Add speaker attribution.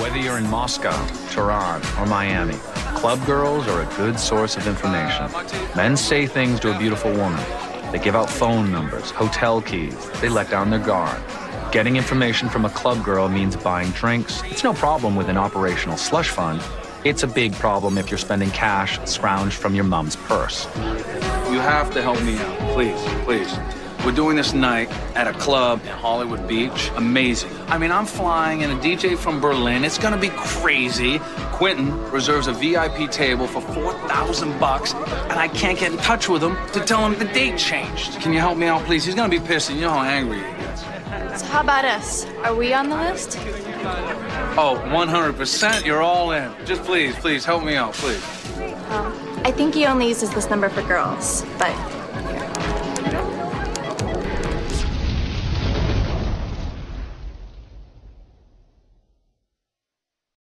Speaker 1: Whether you're in Moscow, Tehran, or Miami, club girls are a good source of information. Men say things to a beautiful woman. They give out phone numbers, hotel keys. They let down their guard. Getting information from a club girl means buying drinks. It's no problem with an operational slush fund. It's a big problem if you're spending cash scrounged from your mom's purse.
Speaker 2: You have to help me out, please, please. We're doing this night at a club in Hollywood Beach. Amazing. I mean, I'm flying in a DJ from Berlin. It's gonna be crazy. Quentin reserves a VIP table for $4,000, and I can't get in touch with him to tell him the date changed. Can you help me out, please? He's gonna be pissed, and you know how angry he gets.
Speaker 3: So how about us? Are we on the list?
Speaker 2: Oh, 100%, you're all in. Just please, please, help me out, please.
Speaker 3: I think he only uses this number for girls, but